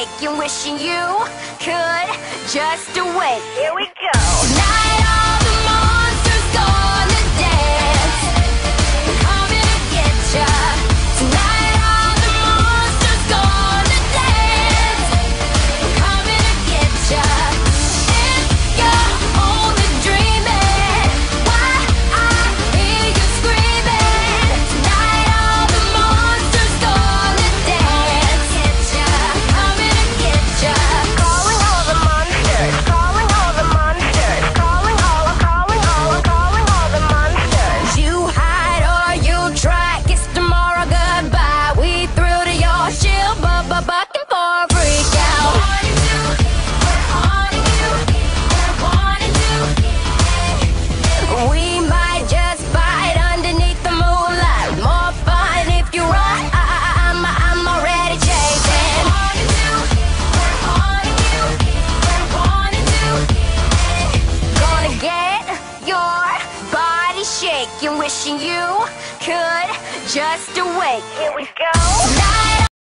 shaking, wishing you could just awake. Here we go. Tonight all the monsters gonna dance, coming to get ya. Tonight all the monsters gonna dance, coming to get ya. If you're only dreaming, why I hear you screaming. Tonight all the monsters gonna dance, coming to get ya. Calling all the monsters. Calling all the monsters. Calling all the monsters. You hide or you try, kiss tomorrow goodbye. We through to your shield, bucking for a freak out. We might just fight underneath the moonlight. More fun if you run. I'm already chasing. Gonna get your body shaking, wishing you could just awake. Here we go.